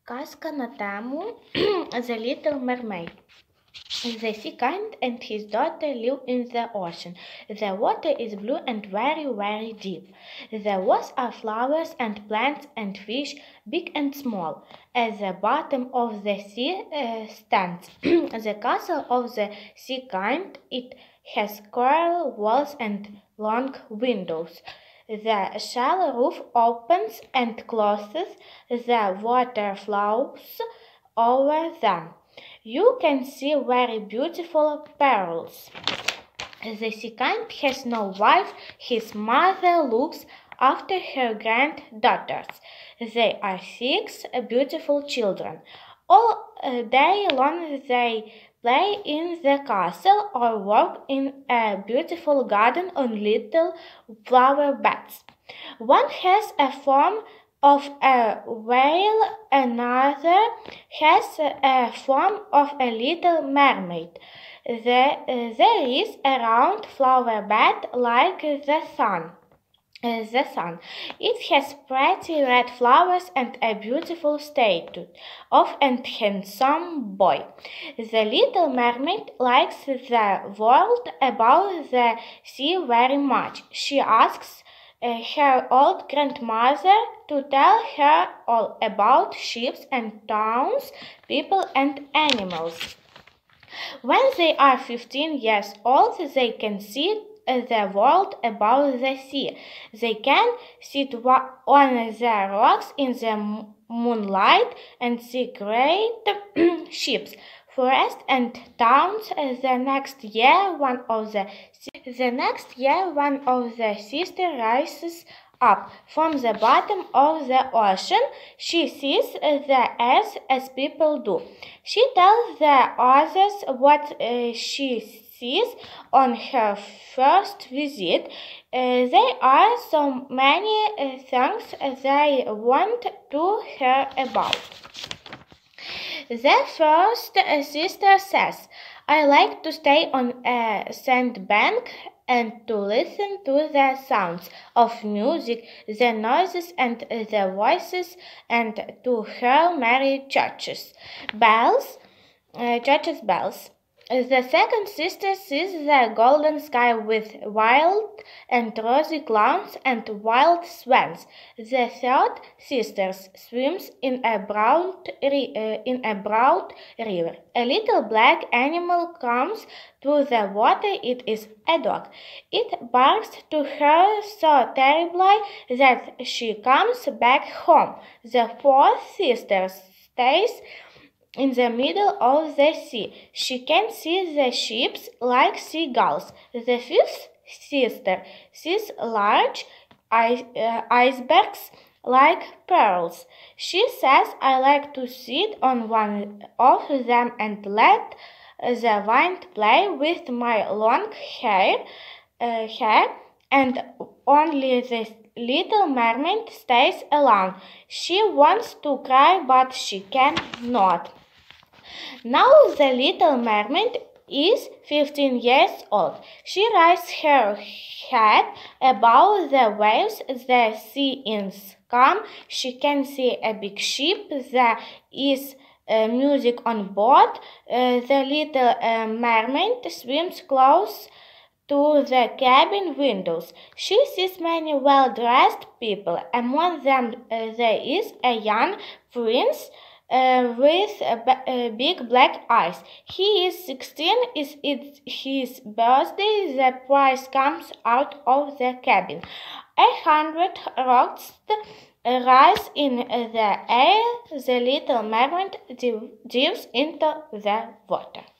Казка на тему The Little Mermaid. The sea king and his daughter live in the ocean. The water is blue and very, very deep. The waves are flowers and plants and fish, big and small. At the bottom of the sea stands the castle of the sea king. It has coral walls and long windows. The shallow roof opens and closes. The water flows over them. You can see very beautiful pearls. The sea king has no wife. His mother looks after her granddaughters. They are 6 beautiful children. All day long they play in the castle or work in a beautiful garden on little flower beds. One has a form of a whale, another has a form of a little mermaid. There is a round flower bed like the sun. It has pretty red flowers and a beautiful statue of a handsome boy. The little mermaid likes the world above the sea very much. She asks her old grandmother to tell her all about ships and towns, people and animals. When they are 15 years old, they can see the world above the sea. They can sit on the rocks in the moonlight and see great ships, forests and towns. The next year, one of the sisters rises up from the bottom of the ocean. She sees the earth as people do. She tells the others what she sees on her first visit. There are so many things they want to hear about. The first sister says, "I like to stay on a sandbank and to listen to the sounds of music, the noises and the voices, and to hear merry churches bells. The second sister sees the golden sky with wild and rosy clouds and wild swans. The third sister swims in a broad river. A little black animal comes to the water. It is a dog. It barks to her so terribly that she comes back home. The fourth sister stays in the middle of the sea. She can see the ships like seagulls. The fifth sister sees large icebergs like pearls. She says, "I like to sit on one of them and let the wind play with my long hair, and only the little mermaid stays alone. She wants to cry, but she cannot." Now the little mermaid is 15 years old. She raises her head above the waves. The sea is calm. She can see a big ship. There is music on board. The little mermaid swims close to the cabin windows. She sees many well-dressed people. Among them there is a young prince with big black eyes. He is 16. It's his birthday. The prince comes out of the cabin. 100 rocks rise in the air. The little mermaid dives into the water.